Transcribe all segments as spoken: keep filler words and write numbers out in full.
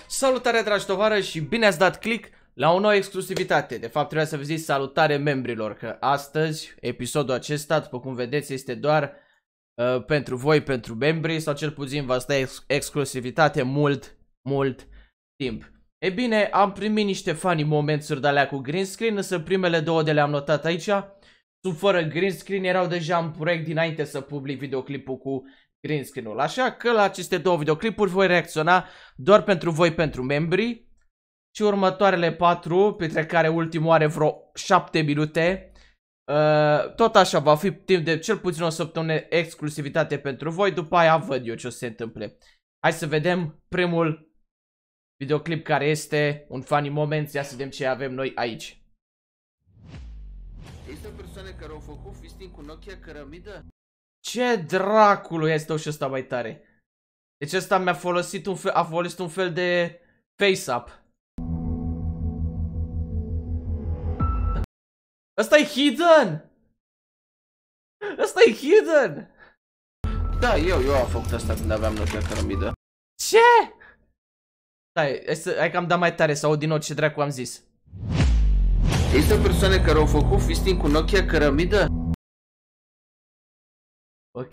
Salutare dragi tovarăși și bine ați dat click la o nouă exclusivitate. De fapt trebuia să vă zic salutare membrilor, că astăzi, episodul acesta, după cum vedeți, este doar uh, pentru voi, pentru membrii, sau cel puțin va sta ex exclusivitate mult, mult timp. E bine, am primit niște funny momentsuri de alea cu green screen, însă primele două de le-am notat aici. Sunt fără green screen, erau deja în proiect dinainte să public videoclipul cu green screen-ul. Așa că la aceste două videoclipuri voi reacționa doar pentru voi, pentru membrii. Și următoarele patru, printre care ultimul are vreo șapte minute. Uh, tot așa, va fi timp de cel puțin o săptămână exclusivitate pentru voi. După aia văd eu ce o să se întâmple. Hai să vedem primul videoclip, care este un funny moment. Ia să vedem ce avem noi aici. Există persoane care au făcut fisting cu Nokia cărămidă? Ce dracului este și ăsta mai tare? Deci ăsta mi-a folosit un fel, a folosit un fel de face-up. Ăsta e hidden! Ăsta e hidden! Da, eu, eu am făcut asta când aveam Nokia cărămidă. Ce? Stai, hai, să, hai că am dat mai tare să aud din nou ce dracu am zis. Există persoane care au făcut fisting cu Nokia cărămidă? Ok.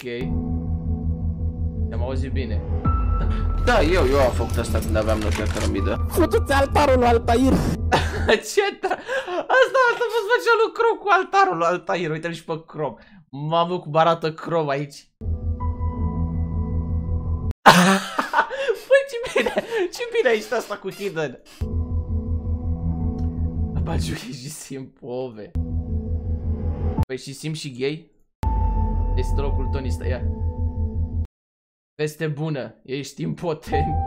Am auzit bine. Da, eu, eu am făcut asta când aveam Nokia cărămidă. Futu-ți altarul lui Altair! Ce da? Asta, asta a fost făcea lui Chrome cu altarul lui Altair. Uite-l și pe Chrome. Mamă, cum arată Chrome aici. Păi ce bine, ce bine aici asta cu hidden. Abaciu e și simpove. Păi și simt și gay? Este locul Tony ăsta, ia. Veste bună, ești impotent.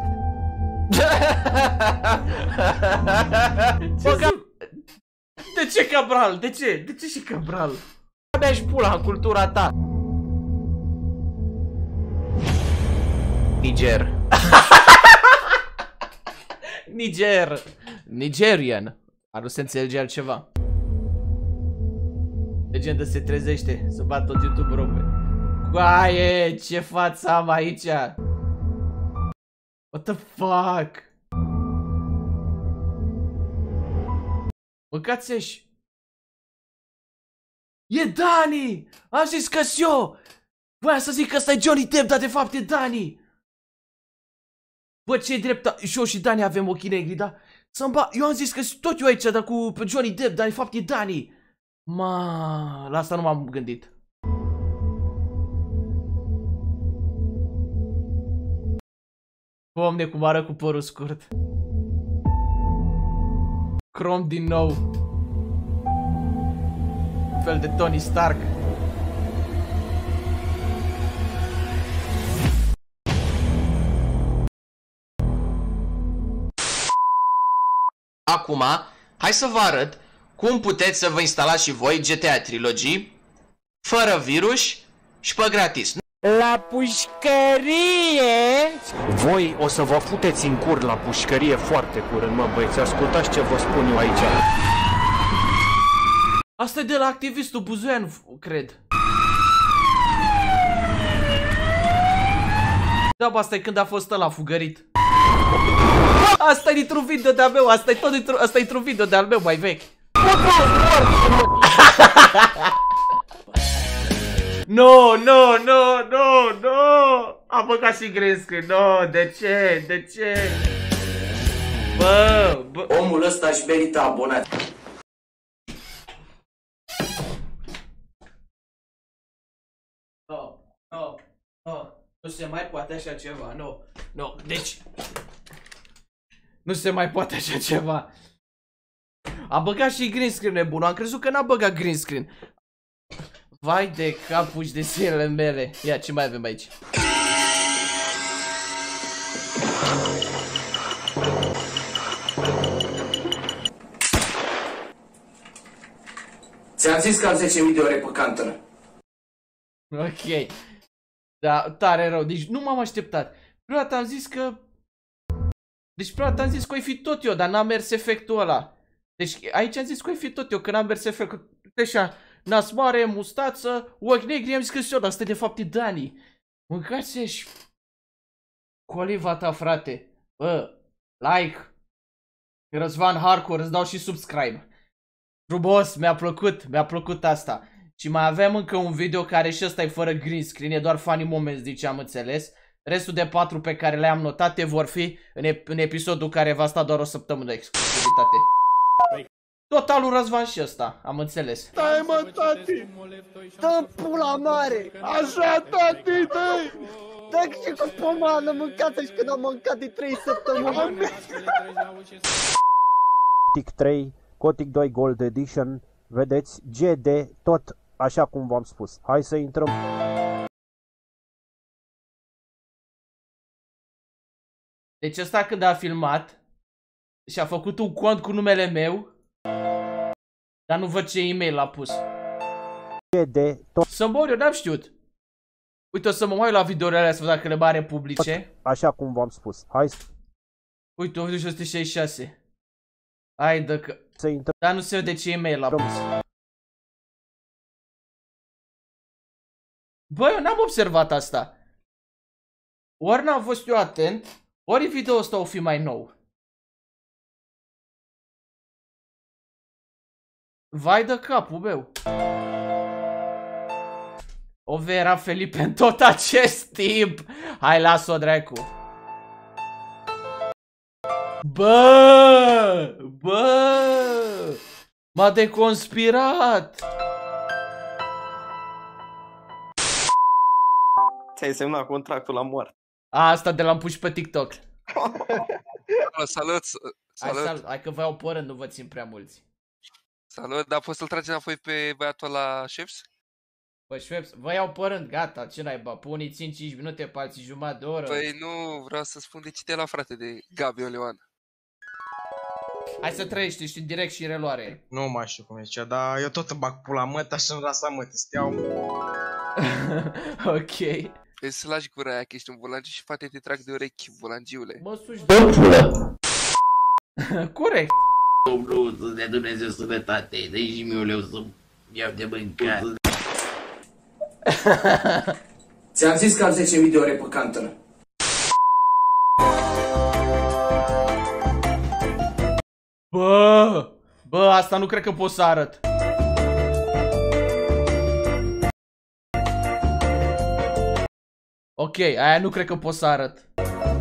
Ce de ce Cabral? De ce? De ce și Cabral? Abia-și pula în cultura ta! Niger. Niger. Nigerian. Ar nu se înțelege altceva. Legenda se trezește să bat tot YouTube-ul. Coaie, ce față am aici? What the fuck? Mâncați-și. E Dani! Am zis că-s eu! Voiam să zic că ăsta e Johnny Depp, dar de fapt e Dani! Bă, ce-i drept, și eu și Dani avem ochii negri, da? Să-mi ba... Eu am zis că tot eu aici, dar cu Johnny Depp, dar de fapt e Dani! Ma, la asta nu m-am gândit. Doamne, cum ară cu părul scurt. Chrome din nou. Un fel de Tony Stark. Acum, hai să vă arăt cum puteți să vă instalați și voi G T A Trilogy fără virus și pe gratis. La pușcărie! Voi o să vă puteți în cur la pușcărie foarte curând, mă băieți, ascultați ce vă spun eu aici. Asta e de la activistul Buzoian, cred. Da, bă, asta e când a fost ăla fugărit. Asta e dintr-un video de-al meu, asta e tot dintr-un asta e dintr-un video de-al meu mai vechi. No, no, no, no, no! Am băgat și green screen, no, de ce, de ce? Bă, bă... Omul ăsta își merită abonat. No, no, no, nu se mai poate așa ceva, no, no, deci... Nu se mai poate așa ceva. A băgat și green screen nebun, am crezut că n-a băgat green screen. Vai de capuși de zilele mele. Ia, ce mai avem aici? Ți-am zis că am zece mii de ore pe Counter. Ok. Da, tare rău. Deci nu m-am așteptat. Prima dată am zis că... Deci prima dată am zis că o fi tot eu, dar n-a mers efectul ăla. Deci aici am zis că o fi tot eu, că n-a mers efectul. Așa, nas mare, mustață, ochi negri, am zis că sunt eu, dar asta de fapt e Dani. Mâncați-și coliva ta, frate. Bă, like. Răzvan Hardcore, îți dau și subscribe. Frumos, mi-a plăcut, mi-a plăcut asta. Și mai avem încă un video care și ăsta e fără green screen, e doar funny moments, zice, am înțeles. Restul de patru pe care le-am notate vor fi în, ep în episodul care va sta doar o săptămână exclusivitate. Totalul Răzvan și ăsta, am înțeles. Stai mă, tati! Dă pula mare! Așa, tati, dă-i! Dă-i și cu pomană mâncați și când am mâncat de trei săptămâni. Cotic trei, Cotic doi Gold Edition, vedeți, G D, tot așa cum v-am spus. Hai să intrăm. Deci ăsta când a filmat și a făcut un cont cu numele meu, dar nu văd ce e-mail a pus. G D, tot Să mor, eu n-am știut. Uite, o să mă mai la videourile alea să văd dacă le bare publice. așa cum v-am spus. Hai să Uite, opt șase șase șase. Hai dă că... intrăm. Dar nu se vede ce e-mail a pus. Bă, eu n-am observat asta. Ori n-am fost eu atent, ori video ăsta o fi mai nou. Vai de capul meu. Ove era Felipe în tot acest timp. Hai, las-o, dracu. Bă! Bă! M-a deconspirat! Ți-ai semnat contractul la moarte. A, asta de l-am pus și pe TikTok. Salut, Hai, salut, salut. Hai că vă iau pe rând, nu vă țin prea mulți. salut, dar poți să-l tragi înapoi pe băiatul la Chefs? Bă, Șveps, vă iau pe rând, gata, ce naiba, pe unii țin cinci minute, pe alții jumătate de oră. Păi nu, vreau să spun de ce te-ai luat, frate, de Gabi Oleoan. Hai să trăiești, ești în direct și în reluare. Nu mai știu cum zicea, dar eu tot îmi bag pula măta și îmi rasa mătă, steau. Ok. Păi să lași gura aia că ești un volangiu și poate te trag de urechi, volangiule. Mă suși de pulă. Corect. Domnul, să dea Dumnezeu sănătate, dă-i și mie o leu să-mi iau de mâncat. Ți-am zis că am zece mii de ore pe Counter. Bă, bă, asta nu cred că pot să arăt. Ok, aia nu cred că pot să arăt.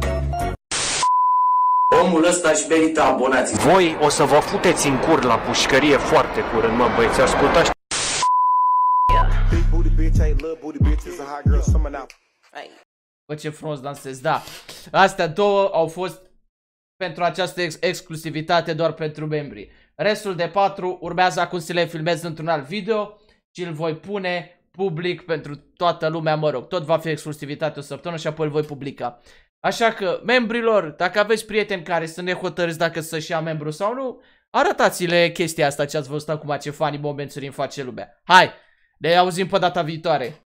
Omul ăsta își merită abonații. Voi o să vă futeți în cur la pușcărie foarte curând, mă băieți, ascultați. Bă, ce frumos dansez, da. Astea două au fost pentru această ex exclusivitate doar pentru membrii. Restul de patru urmează acum să le filmez într-un alt video și îl voi pune public pentru toată lumea, mă rog. Tot va fi exclusivitate o săptămână și apoi îl voi publica. Așa că, membrilor, dacă aveți prieteni care sunt nehotărâți dacă să-și ia membru sau nu, arătați-le chestia asta ce ați văzut acum, ce funny moments îmi face lumea. Hai, ne auzim pe data viitoare.